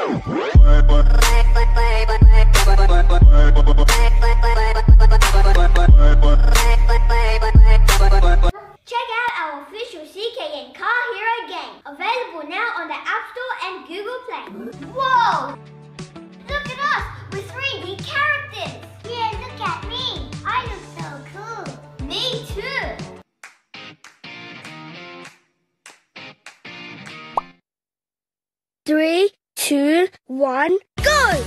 Check out our official CKN Car Hero game, available now on the App Store and Google Play. Whoa! Look at us with 3D characters! Yeah, look at me! I look so cool! Me too! 3, 2, 1, go!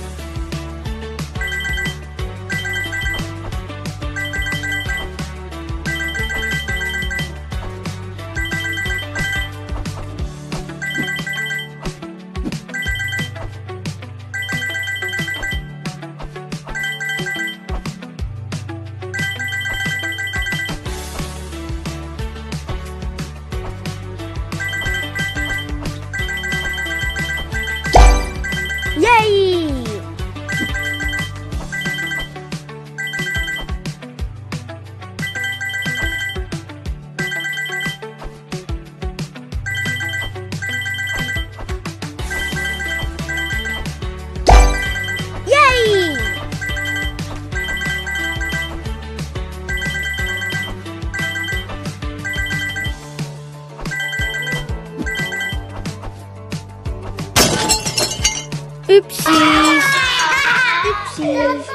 Yay! Yay! Oopsies! Oopsies!